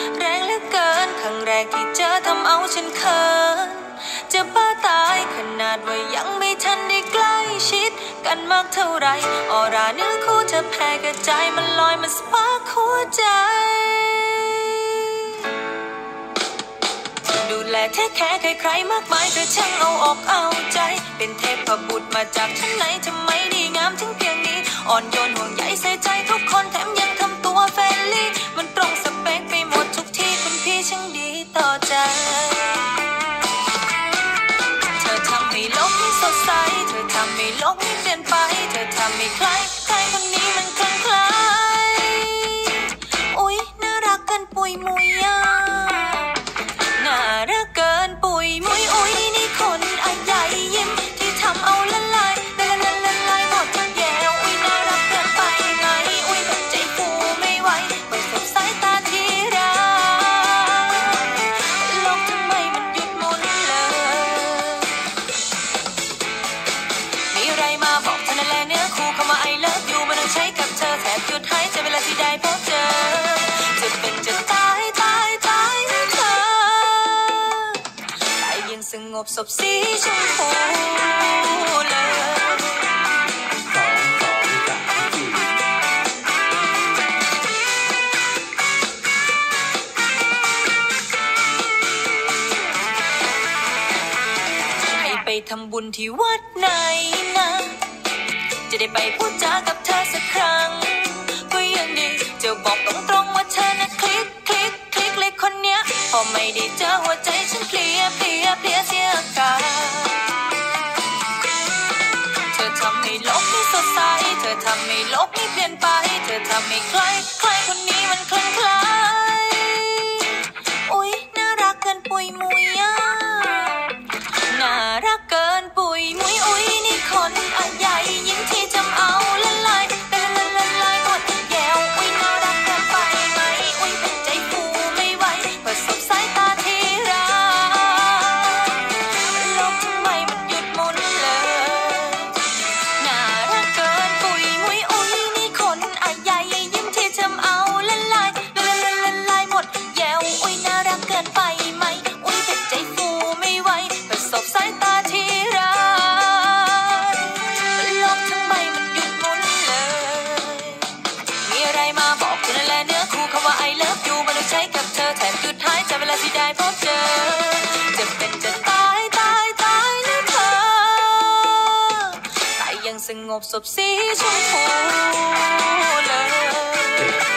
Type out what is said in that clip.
แรงเหลือเกินครั้งแรกที่เจอทำเอาฉันเขินจะบ้าตายขนาดว่ายังไม่ทันได้ใกล้ชิดกันมากเท่าไรออราเนื้อคู่เธอแผ่กระจายมันลอยมาสปาร์คหัวใจดูแลเทคแคร์ใครๆมากมายเธอช่างเอาอกเอาใจเป็นเทพบุตรมาจากชั้นไหนทำไมดีงามถึงเพียงนี้อ่อนโยนห่วงใยใส่ใจทุกคนแถมยังทำตัวเฟรนลี่มันตรงสเปคไปหมดทุกที่คุณพี่ช่างดีต่อใจเธอทำให้โลกนี้สดใสเธอทำให้โลกนี้เปลี่ยนไปเธอทำให้ใครคนนี้มันคลั่งไคล้อุ๊ยน่ารักกันปุยมุยน่ารักเกินปุยมุยอุ๊ยนี่คนอะใหญ่ยิ้มที่ทำเอาละลายละลายหมดทั้งแย่อุ๊ยน่ารักเกินไปไหมอุ๊ยใจฟูไม่ไหวเปิดสบสายตาที่รักโลกทำไมมันหยุดหมุนเลยมีอะไรมาบอกเธอนั่นแหละเนื้อคู่คำว่า I love you มันต้องใช้กับเธอแทบหยุดหายใจเวลาที่ได้พบเจอจะเป็นจะตายสงบศพสีชมพูเลยให้ไปทำบุญที่วัดไหนนะจะได้ไปพูดจากับเธอสักครั้งก็ยังดีจะบอกตรงๆว่าเธอนะคลิกเลยคนเนี้ยพอไม่ได้เจอหัวใจฉันเพลียเสียอาการเธอทำให้โลกนี้สดใสเธอทำให้โลกนี้เปลี่ยนไปเธอทำให้ใครคนนี้มันคลั่งไคล้อุ๊ยน่ารักเกินปุยมุยน่ารักเกินปุยมุยอุ๊ยนี่คนอะใหญ่ยิ้มที่จำเอาละลายหมดแก้วอุ๊ยน่ารักเกินไปไหมอุ๊ยใจฟูไม่ไหวเปิดสบสายตาที่รักโลกทำไมมันหยุดหมุนเลยน่ารักเกินปุยมุยอุ๊ยนี่คนอะใหญ่ยิ้มที่จำเอาละลายหมดแก้วอุ๊ยน่ารักเกินไปไหมอุ๊ยใจฟูไม่ไหวเปิดสบสายตาที่รักโลกทำไมมันหยุดหมุนเลยมีอะไรมาบอกเธอนั่นแหละเนื้อคู่คำว่า I love you มันต้องใช้กับเธอแถมหยุดหายใจเวลาที่ได้พบเจอจะเป็นจะตายนะเธอแต่ยังสงบศพสีชมพูเลย